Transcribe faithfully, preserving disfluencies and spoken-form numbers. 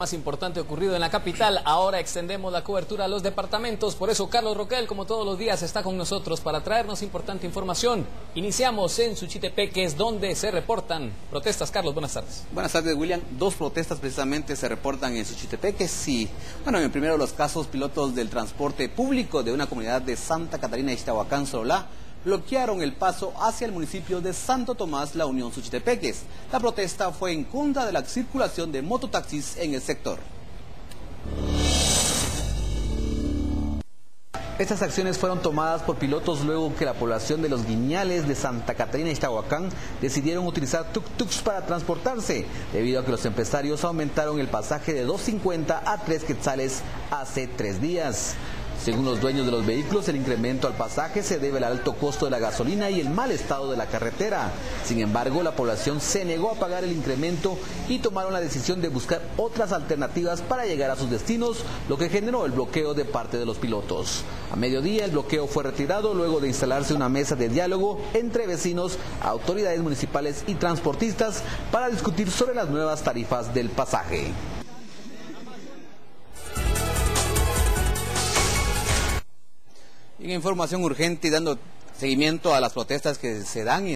Más importante ocurrido en la capital. Ahora extendemos la cobertura a los departamentos. Por eso Carlos Roquel, como todos los días, está con nosotros para traernos importante información. Iniciamos en Suchitepeques, donde se reportan protestas. Carlos, buenas tardes. Buenas tardes, William. Dos protestas precisamente se reportan en Suchitepeques. Y, bueno, en primero los casos, pilotos del transporte público de una comunidad de Santa Catarina, Ixtahuacán, Sololá, bloquearon el paso hacia el municipio de Santo Tomás, la Unión Suchitepeques. La protesta fue en contra de la circulación de mototaxis en el sector. Estas acciones fueron tomadas por pilotos luego que la población de los Guiñales de Santa Catarina y Ixtahuacán decidieron utilizar tuk-tuks para transportarse, debido a que los empresarios aumentaron el pasaje de dos cincuenta a tres quetzales hace tres días. Según los dueños de los vehículos, el incremento al pasaje se debe al alto costo de la gasolina y el mal estado de la carretera. Sin embargo, la población se negó a pagar el incremento y tomaron la decisión de buscar otras alternativas para llegar a sus destinos, lo que generó el bloqueo de parte de los pilotos. A mediodía, el bloqueo fue retirado luego de instalarse una mesa de diálogo entre vecinos, autoridades municipales y transportistas para discutir sobre las nuevas tarifas del pasaje. En información urgente y dando seguimiento a las protestas que se dan